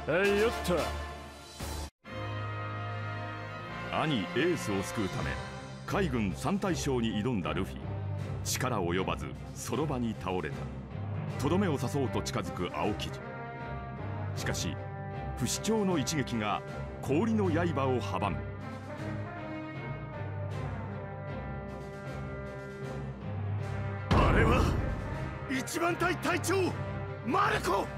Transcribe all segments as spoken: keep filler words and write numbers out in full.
はいよっと。 兄エースを救うため海軍三大将に挑んだルフィ。力及ばずその場に倒れた。とどめを刺そうと近づく青生地。しかし不死鳥の一撃が氷の刃を阻む。 あれは一番隊隊長マルコ。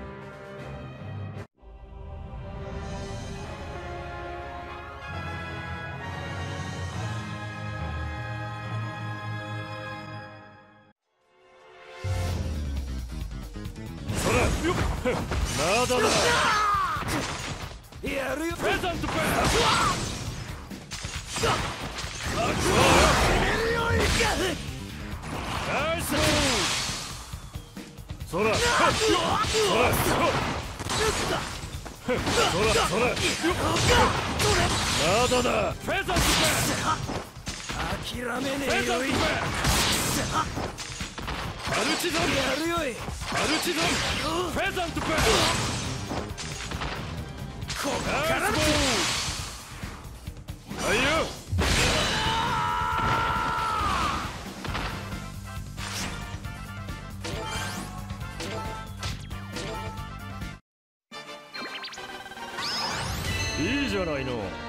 そらよっまだだ。やるよ。プレゼントプレゼント。ナイス。そらそらそらそらまだだ。プレゼントプレ諦めねえよ。マルチゾンやるよい。マルチゾンプレゼントプレこっからはいよ。いいじゃないの。